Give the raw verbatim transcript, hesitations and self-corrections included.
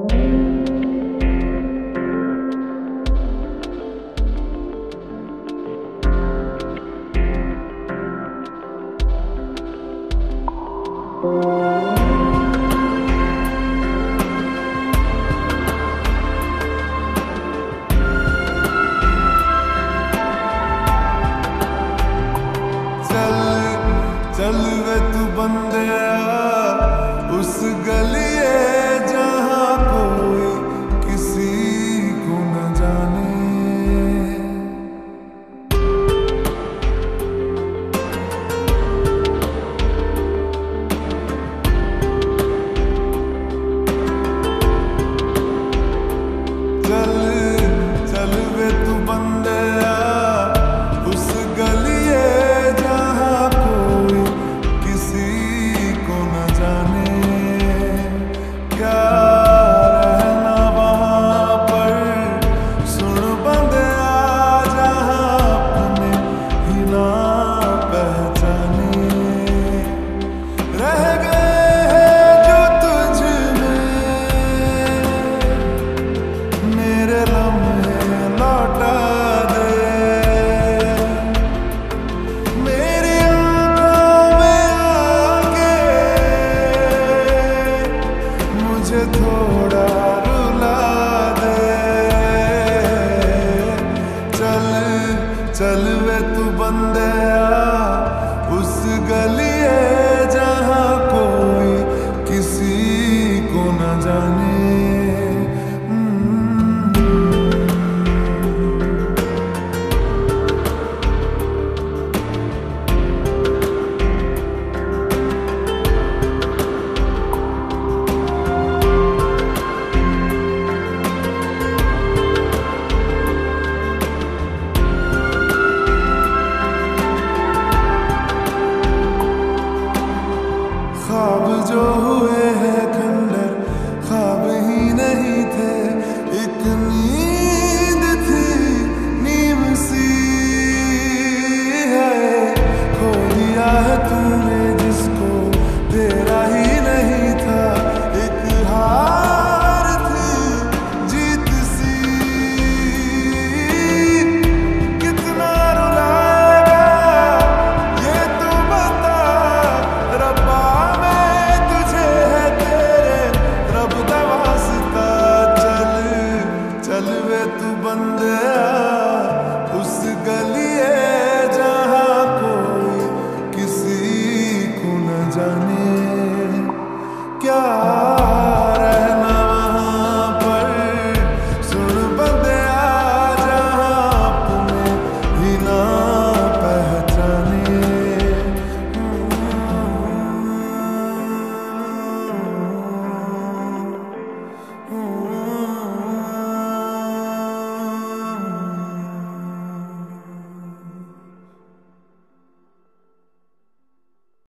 चल वे तू बंदेया उस गलिए जहाँ कोई किसी को न जाने। चल चल वे तू बंदेया उस गलिए जहाँ कोई किसी को न जाने। क्या रहना वहाँ पर सुन बंदेया जहाँ अपने ही ना पहचाने। रह गए हैं जो तुझ में मेरे लम्हे लौटा दे। मेरी आँखों में आके मुझे थोड़ा